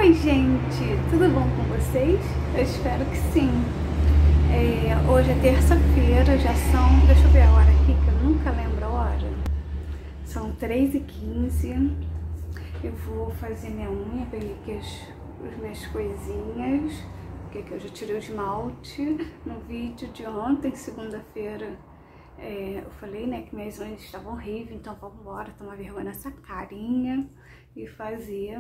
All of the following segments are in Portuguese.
Oi gente, tudo bom com vocês? Eu espero que sim. Hoje é terça-feira, já são, deixa eu ver a hora aqui que eu nunca lembro a hora. São 3h15. Eu vou fazer minha unha, peguei aqui as minhas coisinhas, porque aqui eu já tirei o esmalte. No vídeo de ontem, segunda-feira, eu falei, né, que minhas unhas estavam horríveis, então vamos embora tomar vergonha nessa carinha e fazer.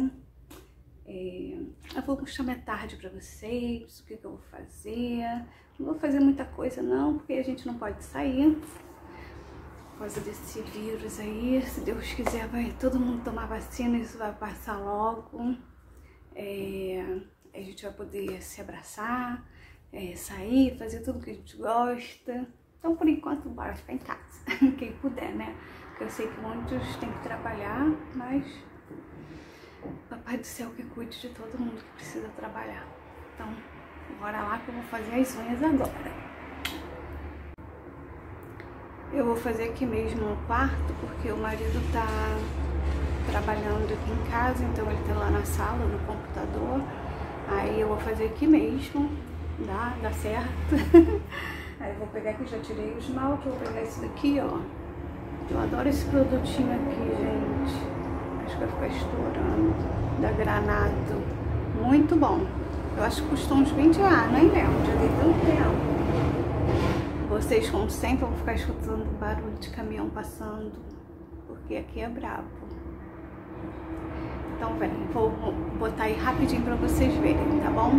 Eu vou mostrar minha tarde pra vocês, o que eu vou fazer. Não vou fazer muita coisa não, porque a gente não pode sair por causa desse vírus aí. Se Deus quiser, vai todo mundo tomar vacina, isso vai passar logo. A gente vai poder se abraçar, sair, fazer tudo que a gente gosta. Então, por enquanto, bora ficar em casa, quem puder, né? Porque eu sei que muitos têm que trabalhar, mas Papai do céu que cuide de todo mundo que precisa trabalhar. Então, bora lá que eu vou fazer as unhas agora. Eu vou fazer aqui mesmo no quarto, porque o marido tá trabalhando aqui em casa, então ele tá lá na sala, no computador. Aí eu vou fazer aqui mesmo, dá certo. Aí eu vou pegar aqui, já tirei o esmalte, vou pegar esse daqui, ó. Eu adoro esse produtinho aqui, gente. Acho que vai ficar estourando, da Granado. Muito bom. Eu acho que custou uns 20 reais, nem lembro, já dei tanto tempo. Vocês, como sempre, vão ficar escutando barulho de caminhão passando, porque aqui é brabo. Então, vem, vou botar aí rapidinho pra vocês verem, tá bom?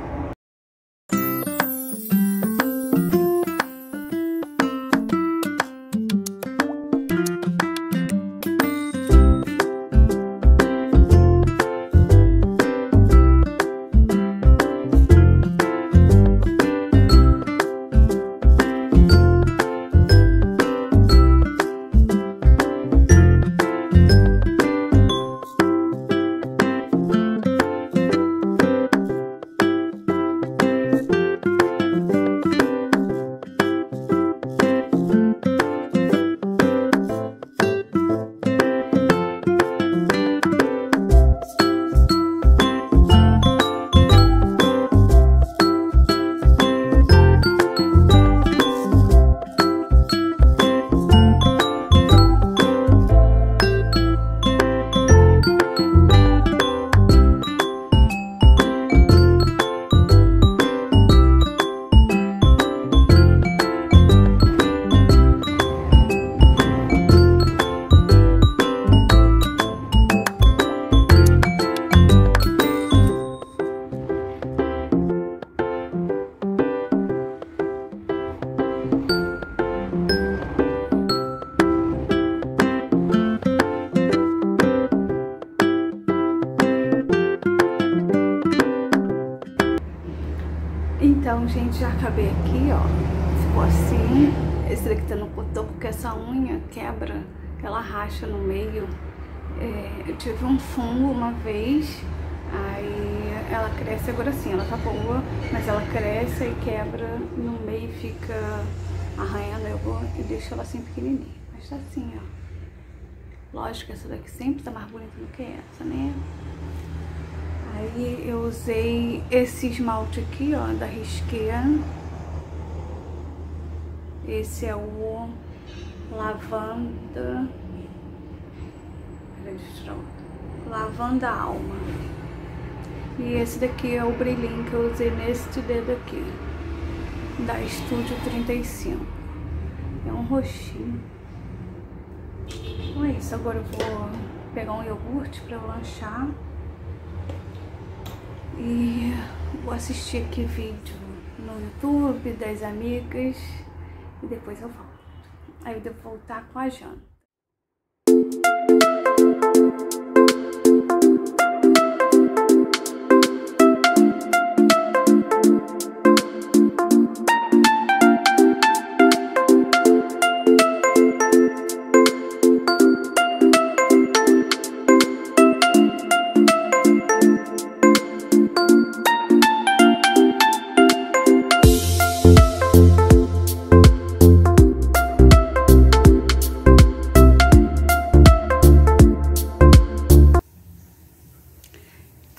Então, gente, já acabei aqui, ó. Ficou assim. Esse daqui tá no cotão, porque essa unha quebra, ela racha no meio. Eu tive um fungo uma vez, aí ela cresce agora assim, ela tá boa, mas ela cresce e quebra no meio e fica arranhando. Eu vou e deixo ela assim pequenininha. Mas tá assim, ó. Lógico que essa daqui sempre tá mais bonita do que essa, né? Aí eu usei esse esmalte aqui, ó, da Risqué. Esse é o Lavanda. Lavanda Alma. E esse daqui é o brilhinho que eu usei neste dedo aqui, da Estúdio 35. É um roxinho. Então é isso, agora eu vou pegar um iogurte pra eu lanchar. E vou assistir aqui vídeo no YouTube das amigas e depois eu volto. Aí eu devo voltar com a janta.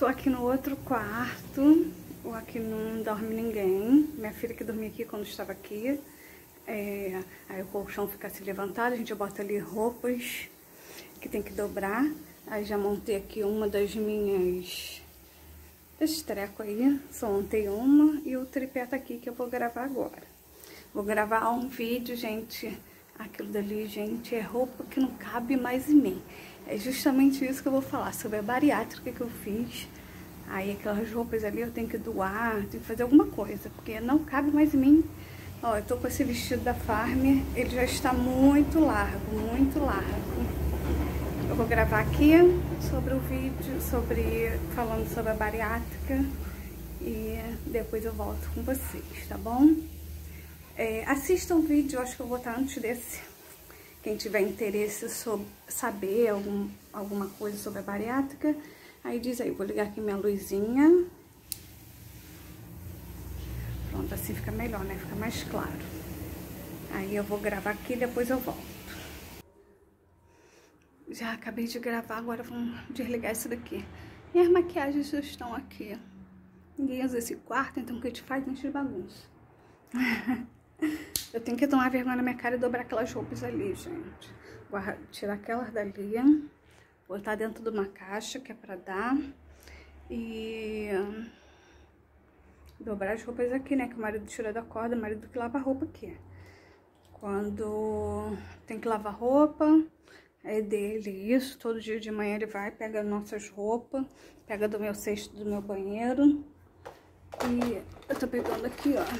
Tô aqui no outro quarto, aqui não dorme ninguém. Minha filha que dormia aqui quando estava aqui. Aí o colchão fica assim levantado, a gente bota ali roupas que tem que dobrar. Aí já montei aqui uma das minhas... desse treco aí, só montei uma e o tripé tá aqui que eu vou gravar agora. Vou gravar um vídeo, gente, aquilo dali, gente, é roupa que não cabe mais em mim. É justamente isso que eu vou falar, sobre a bariátrica que eu fiz. Aí aquelas roupas ali eu tenho que doar, tenho que fazer alguma coisa, porque não cabe mais em mim. Ó, eu tô com esse vestido da Farmer, ele já está muito largo, muito largo. Eu vou gravar aqui sobre o vídeo, falando sobre a bariátrica e depois eu volto com vocês, tá bom? Assista o vídeo, eu acho que eu vou botar antes desse. Quem tiver interesse sobre saber alguma coisa sobre a bariátrica, aí diz aí, vou ligar aqui minha luzinha. Pronto, assim fica melhor, né? Fica mais claro. Aí eu vou gravar aqui e depois eu volto. Já acabei de gravar, agora vamos desligar isso daqui. Minhas maquiagens já estão aqui. Ninguém usa esse quarto, então o que a gente faz? A gente bagunça. Eu tenho que tomar vergonha na minha cara e dobrar aquelas roupas ali, gente. Tirar aquelas dali, botar dentro de uma caixa que é pra dar. E dobrar as roupas aqui, né? Que o marido tirou da corda, o marido que lava a roupa aqui. Quando tem que lavar roupa... é dele isso, todo dia de manhã ele vai, pega nossas roupas, pega do meu cesto do meu banheiro. E eu tô pegando aqui, ó,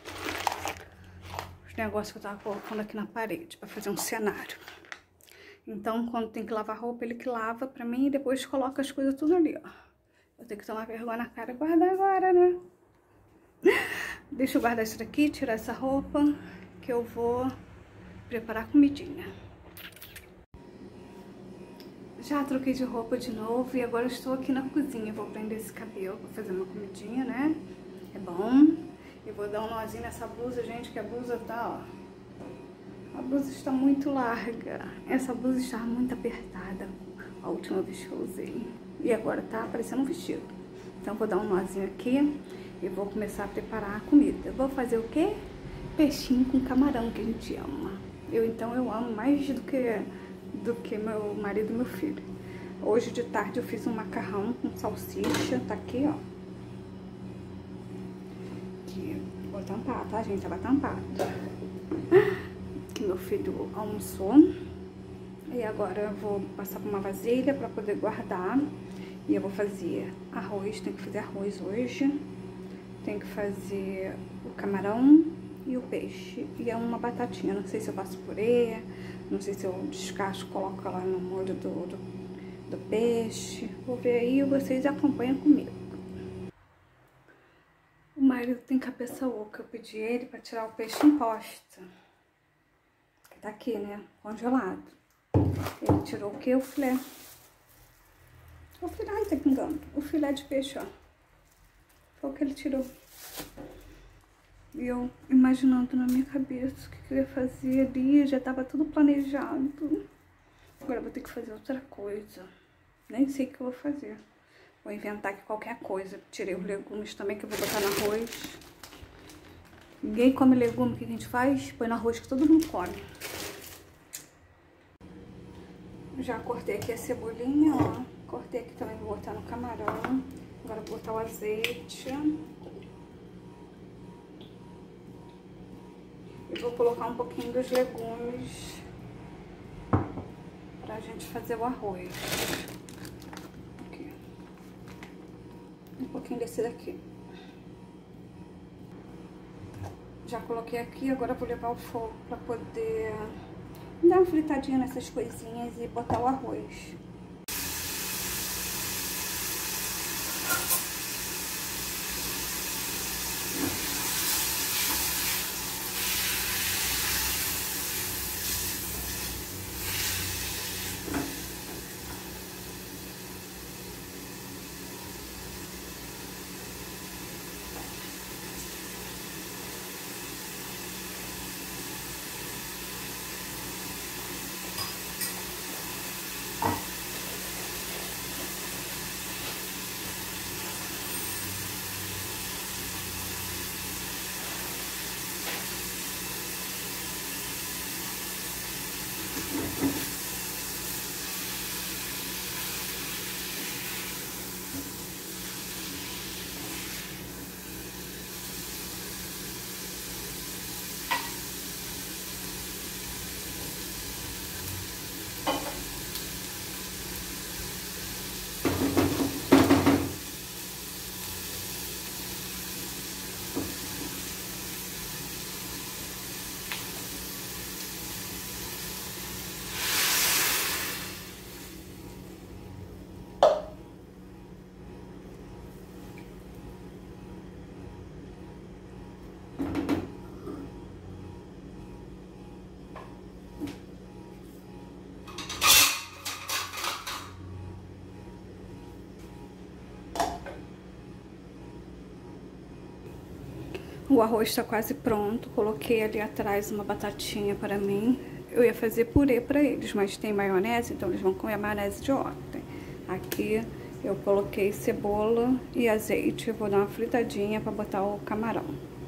os negócios que eu tava colocando aqui na parede pra fazer um cenário. Então, quando tem que lavar roupa, ele que lava pra mim e depois coloca as coisas tudo ali, ó. Eu tenho que tomar vergonha na cara e guardar agora, né? Deixa eu guardar isso daqui, tirar essa roupa, que eu vou preparar a comidinha. Já troquei de roupa de novo e agora eu estou aqui na cozinha. Vou prender esse cabelo para fazer uma comidinha, né? É bom. E vou dar um nozinho nessa blusa, gente, que a blusa tá, ó. A blusa está muito larga. Essa blusa está muito apertada a última vez que eu usei. E agora tá parecendo um vestido. Então vou dar um nozinho aqui e vou começar a preparar a comida. Vou fazer o quê? Peixinho com camarão, que a gente ama. Então eu amo mais do que meu marido e meu filho. Hoje de tarde eu fiz um macarrão com salsicha, tá aqui, ó. Aqui, vou tampar, tá, gente? Tava tampado. Que meu filho almoçou. E agora eu vou passar por uma vasilha pra poder guardar. E eu vou fazer arroz, tem que fazer arroz hoje. Tem que fazer o camarão e o peixe. E é uma batatinha, não sei se eu faço purê, não sei se eu descasco, coloco ela no molho do peixe. Vou ver aí e vocês acompanham comigo. O marido tem cabeça oca, eu pedi ele pra tirar o peixe em posta. Que tá aqui, né, congelado. Ele tirou o quê? O filé. O filé, ai, tá pingando. O filé de peixe, ó. Foi o que ele tirou. E eu imaginando na minha cabeça o que eu ia fazer ali, já tava tudo planejado. Agora eu vou ter que fazer outra coisa. Nem sei o que eu vou fazer. Vou inventar aqui qualquer coisa. Tirei os legumes também que eu vou botar no arroz. Ninguém come legume, o que a gente faz? Põe no arroz que todo mundo come. Já cortei aqui a cebolinha, ó. Cortei aqui também, vou botar no camarão. Agora vou botar o azeite. E vou colocar um pouquinho dos legumes pra gente fazer o arroz. Aqui. Um pouquinho desse daqui. Já coloquei aqui, agora vou levar ao fogo pra poder dar uma fritadinha nessas coisinhas e botar o arroz. O arroz está quase pronto, coloquei ali atrás uma batatinha para mim. Eu ia fazer purê para eles, mas tem maionese, então eles vão comer a maionese de ontem. Aqui eu coloquei cebola e azeite, eu vou dar uma fritadinha para botar o camarão.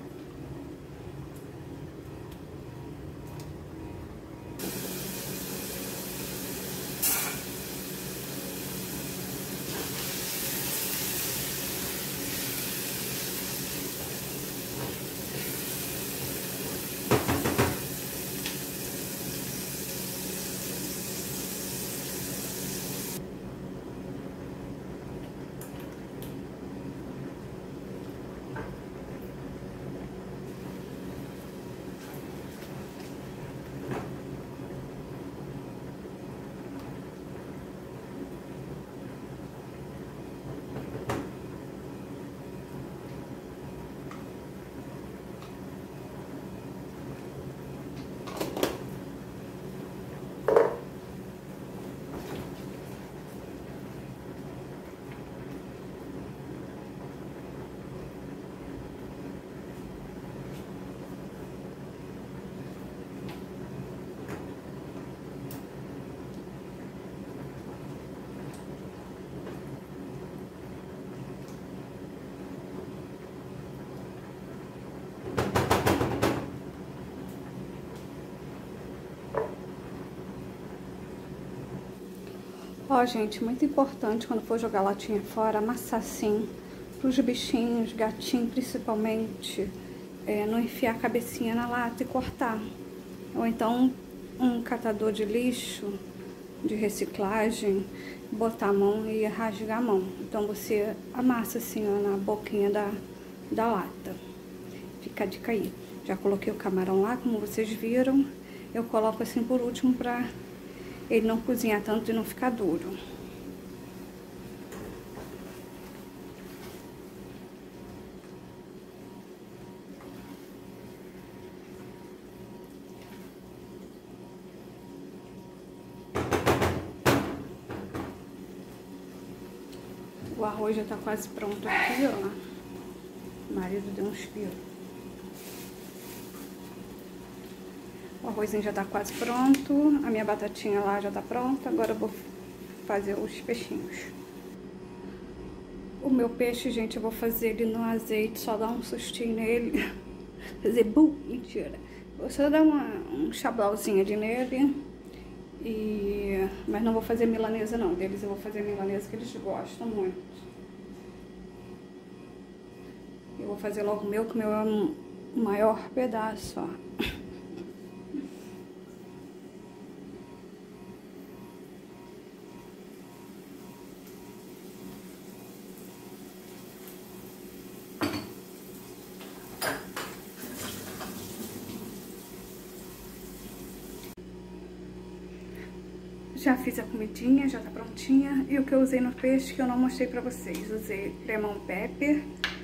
Ó, gente, muito importante quando for jogar latinha fora, amassar assim, pros bichinhos, gatinho principalmente, não enfiar a cabecinha na lata e cortar. Ou então um catador de lixo, de reciclagem, botar a mão e rasgar a mão. Então você amassa assim, ó, na boquinha da lata. Fica a dica aí. Já coloquei o camarão lá, como vocês viram. Eu coloco assim por último pra ele não cozinhar tanto e não ficar duro. O arroz já tá quase pronto aqui, ó. O marido deu um espirro. O arrozinho já tá quase pronto. A minha batatinha lá já tá pronta. Agora eu vou fazer os peixinhos. O meu peixe, gente, eu vou fazer ele no azeite. Só dar um sustinho nele. Fazer bum, mentira. Vou só dar um chablauzinho ali nele. Mas não vou fazer milanesa não. Deles eu vou fazer milanesa que eles gostam muito. Eu vou fazer logo o meu, que o meu é um maior pedaço, ó. Já fiz a comidinha, já tá prontinha. E o que eu usei no peixe que eu não mostrei pra vocês. Usei lemon pepper,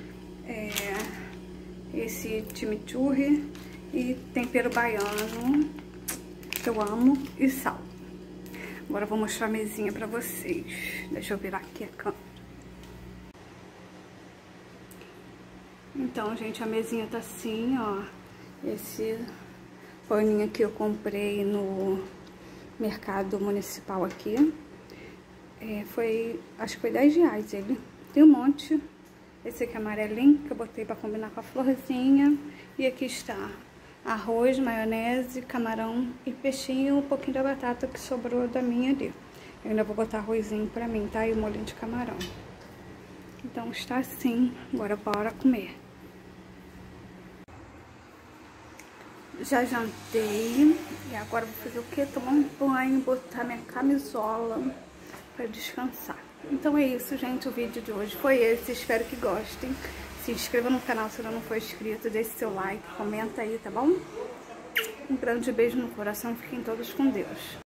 esse chimichurri e tempero baiano, que eu amo, e sal. Agora eu vou mostrar a mesinha pra vocês. Deixa eu virar aqui a câmera. Então, gente, a mesinha tá assim, ó. Esse paninho aqui eu comprei no mercado municipal aqui. Acho que foi 10 reais ele. Tem um monte. Esse aqui é amarelinho, que eu botei pra combinar com a florzinha. E aqui está arroz, maionese, camarão e peixinho. Um pouquinho da batata que sobrou da minha ali. Eu ainda vou botar arrozinho pra mim, tá? E o molhinho de camarão. Então está assim. Agora bora comer. Já jantei e agora vou fazer o quê? Tomar um banho, botar minha camisola pra descansar. Então é isso, gente, o vídeo de hoje foi esse, espero que gostem. Se inscreva no canal se ainda não for inscrito, deixe seu like, comenta aí, tá bom? Um grande beijo no coração, fiquem todos com Deus.